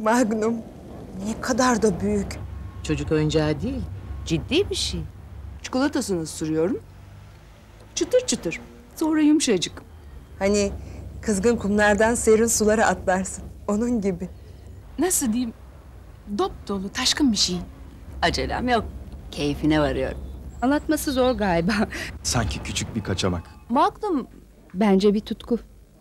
Magnum ne kadar da büyük. Çocuk oyuncağı değil, ciddi bir şey. Çikolatasını sürüyorum. Çıtır çıtır. Sonra yumuşacık. Hani kızgın kumlardan serin sulara atlarsın. Onun gibi. Nasıl diyeyim? Dop dolu, taşkın bir şey. Acelem yok. Keyfine varıyorum. Anlatması zor galiba. Sanki küçük bir kaçamak. Magnum Bence bir tutku.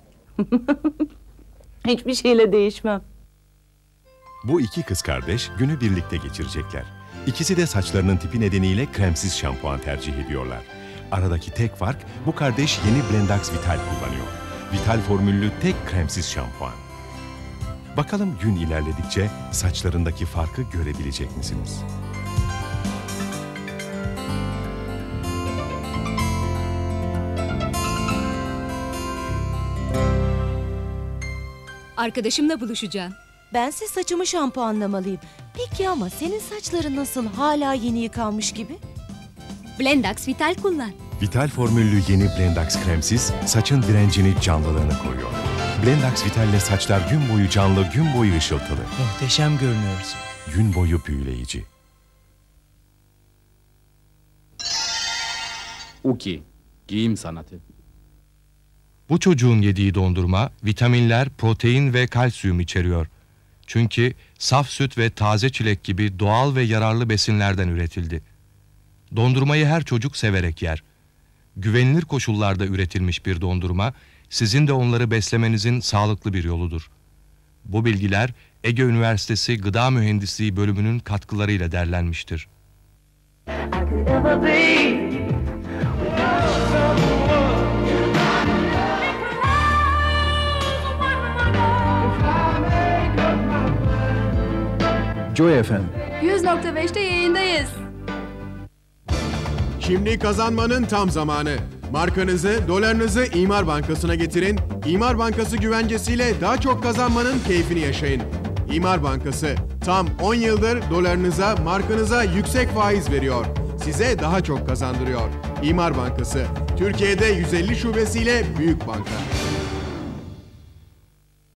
Hiçbir şeyle değişmem. Bu iki kız kardeş günü birlikte geçirecekler. İkisi de saçlarının tipi nedeniyle kremsiz şampuan tercih ediyorlar. Aradaki tek fark bu kardeş yeni Blendax Vital kullanıyor. Vital formüllü tek kremsiz şampuan. Bakalım gün ilerledikçe saçlarındaki farkı görebilecek misiniz? Arkadaşımla buluşacağım. Bense saçımı şampuanlamalıyım. Peki ama senin saçların nasıl, hala yeni yıkanmış gibi? Blendax Vital kullan. Vital formüllü yeni Blendax kremsiz saçın direncini, canlılığını koruyor. Blendax Vital'le saçlar gün boyu canlı, gün boyu ışıltılı. Muhteşem görünüyoruz. Gün boyu büyüleyici. Uki, giyim sanatı. Bu çocuğun yediği dondurma vitaminler, protein ve kalsiyum içeriyor. Çünkü saf süt ve taze çilek gibi doğal ve yararlı besinlerden üretildi. Dondurmayı her çocuk severek yer. Güvenilir koşullarda üretilmiş bir dondurma, sizin de onları beslemenizin sağlıklı bir yoludur. Bu bilgiler Ege Üniversitesi Gıda Mühendisliği bölümünün katkılarıyla derlenmiştir. Joy FM. 100.5'te yayındayız. Şimdi kazanmanın tam zamanı. Markanızı, dolarınızı İmar Bankası'na getirin. İmar Bankası güvencesiyle daha çok kazanmanın keyfini yaşayın. İmar Bankası tam 10 yıldır dolarınıza, markanıza yüksek faiz veriyor. Size daha çok kazandırıyor. İmar Bankası, Türkiye'de 150 şubesiyle büyük banka.